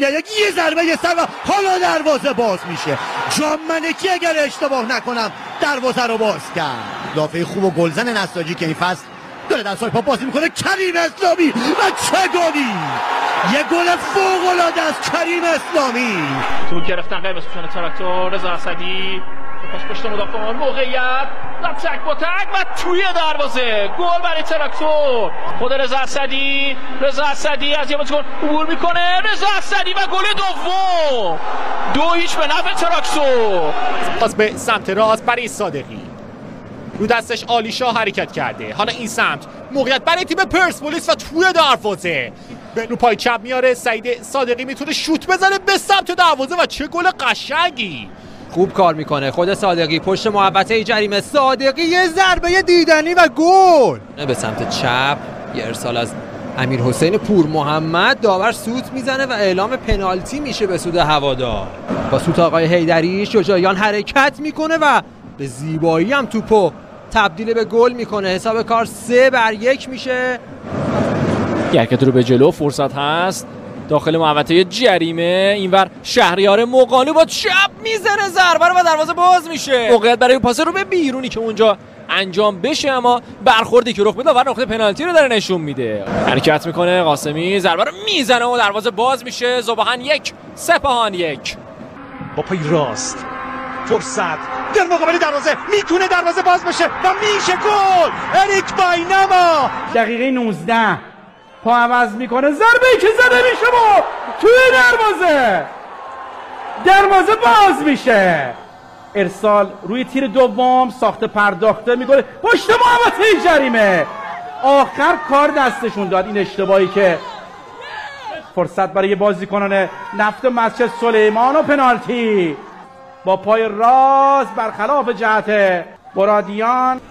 یک یه ضربه یه سر و حالا دروازه باز میشه. جام ملکی اگر اشتباه نکنم دروازه رو باز کرد. دافعه خوب و گلزن نساجی که این فصل داره در سایپا بازی میکنه. کریم اسلامی و چه گلی! یه گل فوق‌العاده از کریم اسلامی. تو گرفتن قرمز پوشان تراکتور. رضا اسدی پاس پشت مدافعان، موقعیت زد تک با تک و توی دروازه گل برای تراکتور. خود رضا اسدی از یه بازیکن عبور میکنه. رضا اسدی و گل دوم 2-0 به نفع تراکتور. پاس به سمت راست برای صادقی، رو دستش آلیشا حرکت کرده. حالا این سمت موقعیت برای تیم پرسپولیس و توی دروازه رو پای چپ میاره. سعید صادقی میتونه شوت بزنه به سمت دروازه و چه گل قشنگی. خوب کار میکنه خود صادقی پشت محوطه جریمه. صادقی یه ضربه دیدنی و گل به سمت چپ. یه ارسال از امیرحسین پور محمد، داور سوت میزنه و اعلام پنالتی میشه به سود هوادار. با سوت آقای حیدری شجاعیان حرکت میکنه و به زیبایی هم توپو تبدیل به گل میکنه. حساب کار 3-1 میشه. حرکت رو به جلو، فرصت هست داخل محوطه جریمه. اینور شهریار مقانو با چپ میزنه ضربه رو و دروازه باز میشه. موقعیت برای پاس رو به بیرونی که اونجا انجام بشه، اما برخوردی که رخ بده و نقطه پنالتی رو داره نشون میده. حرکت میکنه قاسمی، ضربه رو میزنه و دروازه باز میشه. ذوباهن 1 سپاهان 1. با پای راست فرصت در مقابل دروازه، میتونه دروازه باز بشه و میشه گل. اریک باینما دقیقه 19 پا عوض میکنه، ضربه‌ای که زده میشه و توی دروازه باز میشه. ارسال روی تیر دوم، ساخت پرداخته میکنه پشت محوطه جریمه. آخر کار دستشون داد. این اشتباهی که فرصت برای بازیکنان نفت مسجد سلیمان و پنالتی با پای راست برخلاف جهت برادیان.